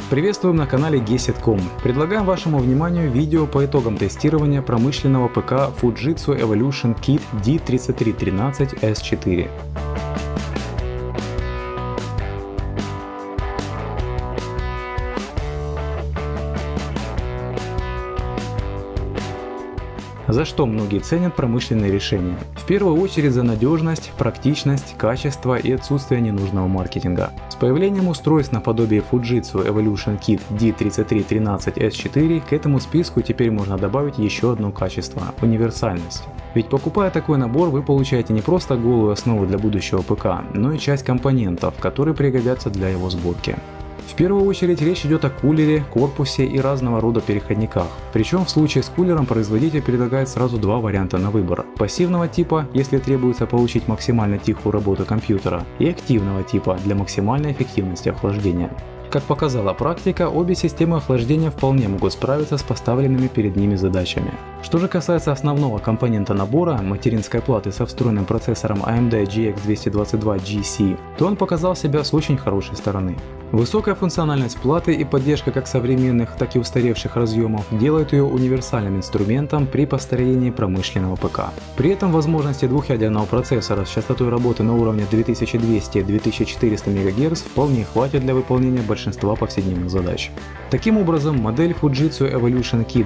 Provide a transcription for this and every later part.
Приветствуем на канале Gesit.com. Предлагаем вашему вниманию видео по итогам тестирования промышленного ПК Fujitsu Evolution Kit D3313S4. За что многие ценят промышленные решения? В первую очередь за надежность, практичность, качество и отсутствие ненужного маркетинга. С появлением устройств наподобие Fujitsu Evolution Kit D3313S4 к этому списку теперь можно добавить еще одно качество – универсальность. Ведь покупая такой набор, вы получаете не просто голую основу для будущего ПК, но и часть компонентов, которые пригодятся для его сборки. В первую очередь речь идет о кулере, корпусе и разного рода переходниках. Причем в случае с кулером производитель предлагает сразу два варианта на выбор. Пассивного типа, если требуется получить максимально тихую работу компьютера, и активного типа для максимальной эффективности охлаждения. Как показала практика, обе системы охлаждения вполне могут справиться с поставленными перед ними задачами. Что же касается основного компонента набора, материнской платы со встроенным процессором AMD GX 222GC, то он показал себя с очень хорошей стороны. Высокая функциональность платы и поддержка как современных, так и устаревших разъемов делают ее универсальным инструментом при построении промышленного ПК. При этом возможности двухъядерного процессора с частотой работы на уровне 2200-2400 МГц вполне хватит для выполнения большинства повседневных задач. Таким образом, модель Fujitsu Evolution Kit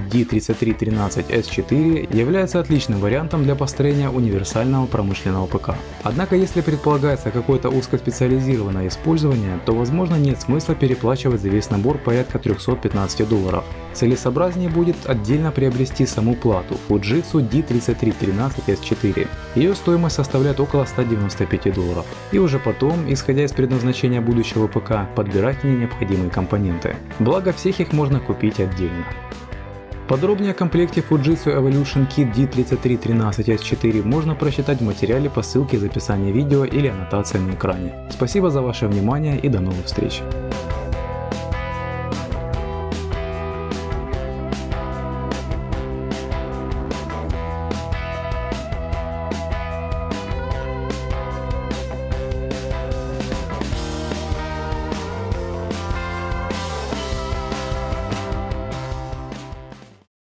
D3313S4 является отличным вариантом для построения универсального промышленного ПК. Однако, если предполагается какое-то узкоспециализированное использование, то возможно нет смысла переплачивать за весь набор порядка $315. Целесообразнее будет отдельно приобрести саму плату Fujitsu D3313S4. Ее стоимость составляет около $195. И уже потом, исходя из предназначения будущего ПК, подбирать к ней необходимые компоненты. Благо всех их можно купить отдельно. Подробнее о комплекте Fujitsu Evolution Kit D3313S4 можно прочитать в материале по ссылке из описания видео или аннотации на экране. Спасибо за ваше внимание и до новых встреч!